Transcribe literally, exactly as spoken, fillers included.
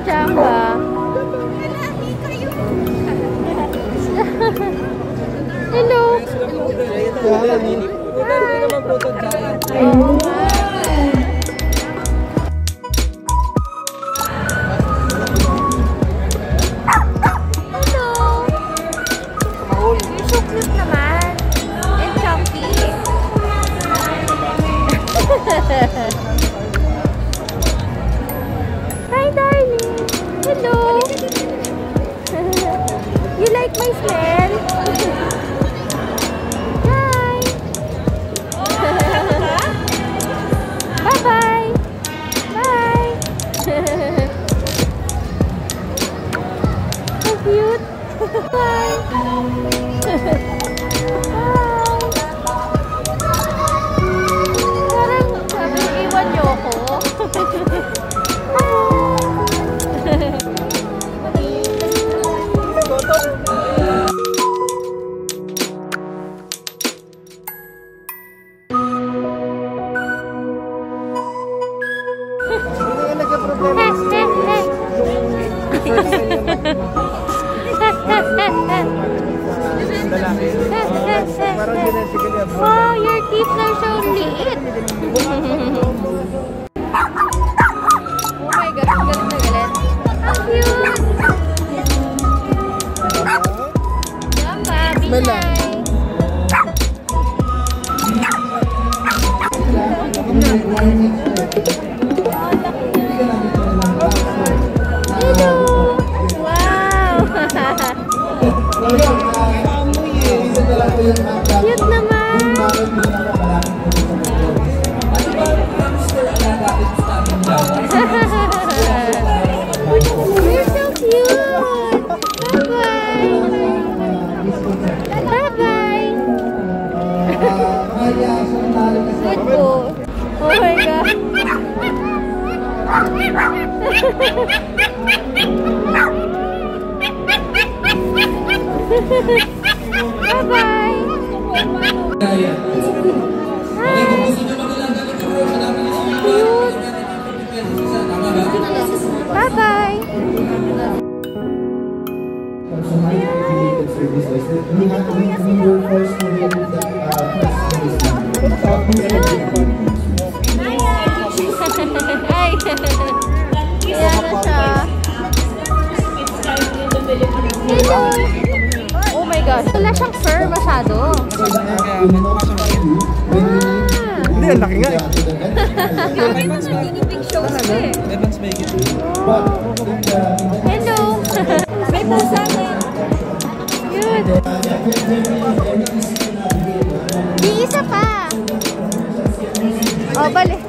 Jamba. Hello. Hi, darling. Hello. You like my smell? Hi. Bye-bye. Bye. So cute. Bye. Wow, your teeth are so liit. Oh my God, galit na galit. How cute! Jamba, be nice. Hello! Wow! Cute naman! You're so cute! Bye-bye! Bye-bye! Good po! Oh my God! Bye-bye! Hi! Bye-bye! Hi! Kaya na siya. Hello! Oh my gosh! Wala siyang fur masyado. Hindi, ang laki nga eh. Gawin mo na ginibig shows ko eh. Hello! May pusa na. Cute! Di isa pa! Oh, balik.